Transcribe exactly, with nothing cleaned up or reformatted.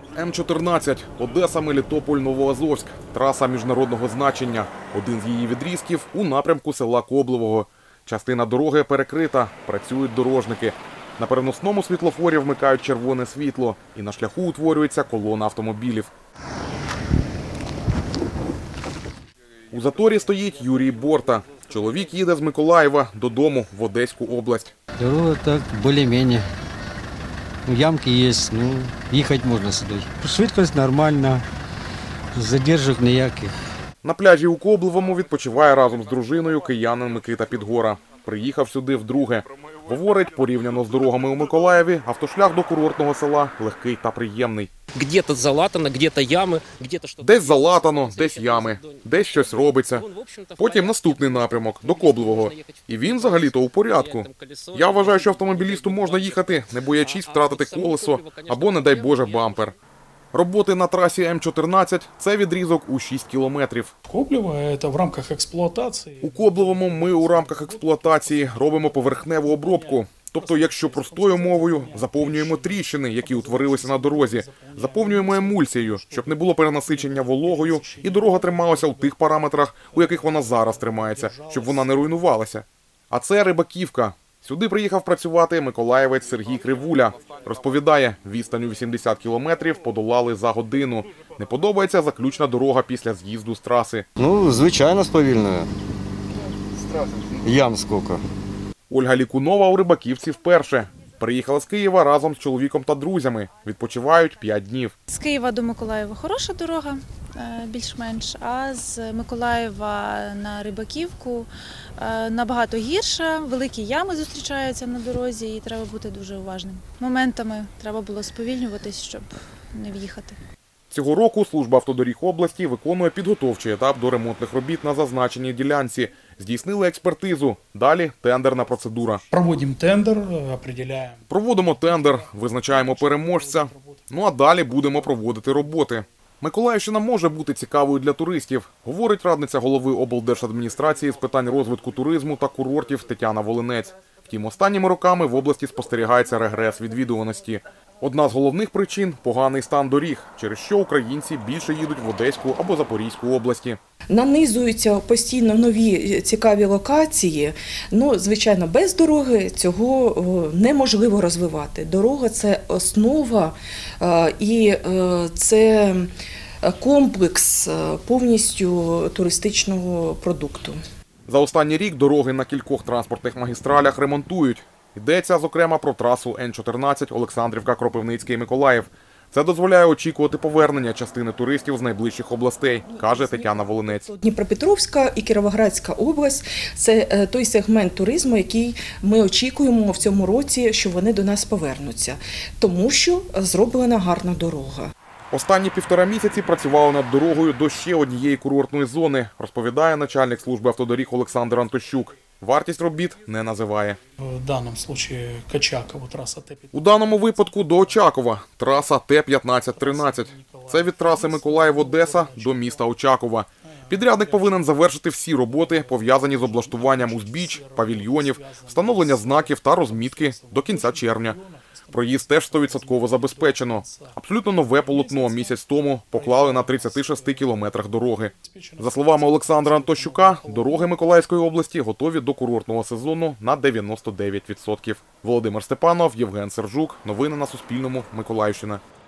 Ем чотирнадцять – Одеса, Мелітополь, Новоазовськ. Траса міжнародного значення. Один з її відрізків у напрямку села Коблевого. Частина дороги перекрита, працюють дорожники. На переносному світлофорі вмикають червоне світло. І на шляху утворюється колона автомобілів. У заторі стоїть Юрій Борта. Чоловік їде з Миколаєва додому в Одеську область. Дорога так, більш-менш. Ямки є, ну, їхати можна сюди. Швидкість нормальна, задержок ніяких. На пляжі у Коблевому відпочиває разом з дружиною киянин Микита Підгора. Приїхав сюди вдруге. Говорить, порівняно з дорогами у Миколаєві, автошлях до курортного села легкий та приємний. Где-то залатано, где-то ями, где-то що. Десь залатано, десь ями, десь щось робиться. Потім наступний напрямок, до Коблевого. І він взагалі-то у порядку. Я вважаю, що автомобілісту можна їхати, не боячись втратити колесо або, не дай Боже, бампер. Роботи на трасі Ем чотирнадцять – це відрізок у шість кілометрів. Коблево – це в рамках експлуатації. У Коблевому ми у рамках експлуатації робимо поверхневу обробку. Тобто, якщо простою мовою, заповнюємо тріщини, які утворилися на дорозі, заповнюємо емульсією, щоб не було перенасичення вологою і дорога трималася у тих параметрах, у яких вона зараз тримається, щоб вона не руйнувалася. А це Рибаківка. Сюди приїхав працювати миколаєвець Сергій Кривуля. Розповідає, відстань у вісімдесят кілометрів подолали за годину. Не подобається заключна дорога після з'їзду з траси. Ну, звичайно, сповільною. Ям скільки. Ольга Лікунова у Рибаківці вперше. Приїхала з Києва разом з чоловіком та друзями. Відпочивають п'ять днів. З Києва до Миколаєва хороша дорога, більш-менш, а з Миколаєва на Рибаківку набагато гірша. Великі ями зустрічаються на дорозі і треба бути дуже уважним. Моментами треба було сповільнюватись, щоб не в'їхати. Цього року служба автодоріг області виконує підготовчий етап до ремонтних робіт на зазначеній ділянці. Здійснили експертизу. Далі тендерна процедура. Проводимо тендер, определяємо. Проводимо тендер, визначаємо переможця. Ну а далі будемо проводити роботи. Миколаївщина може бути цікавою для туристів, говорить радниця голови облдержадміністрації з питань розвитку туризму та курортів Тетяна Волинець. Втім, останніми роками в області спостерігається регрес відвідуваності. Одна з головних причин – поганий стан доріг, через що українці більше їдуть в Одеську або Запорізьку області. Нанизуються постійно нові цікаві локації. Ну, звичайно, без дороги цього неможливо розвивати. Дорога – це основа і це комплекс повністю туристичного продукту. За останній рік дороги на кількох транспортних магістралях ремонтують. Йдеться, зокрема, про трасу Ен чотирнадцять Олександрівка, Кропивницький, Миколаїв. Це дозволяє очікувати повернення частини туристів з найближчих областей, каже Тетяна Волинець. Дніпропетровська і Кіровоградська область – це той сегмент туризму, який ми очікуємо в цьому році, що вони до нас повернуться. Тому що зроблена гарна дорога. Останні півтора місяці працювали над дорогою до ще однієї курортної зони, розповідає начальник служби автодоріг Олександр Антощук. Вартість робіт не називає. В даному випадку Очакова, траса Т п'ятнадцять. У даному випадку до Очакова, траса Т п'ятнадцять тринадцять. Це від траси Миколаїв-Одеса до міста Очакова. Підрядник повинен завершити всі роботи, пов'язані з облаштуванням узбіч, павільйонів, встановлення знаків та розмітки до кінця червня. Проїзд теж сто відсотків забезпечено. Абсолютно нове полотно місяць тому поклали на тридцяти шести кілометрах дороги. За словами Олександра Антощука, дороги Миколаївської області готові до курортного сезону на дев'яносто дев'ять відсотків. Володимир Степанов, Євген Сержук. Новини на Суспільному. Миколаївщина.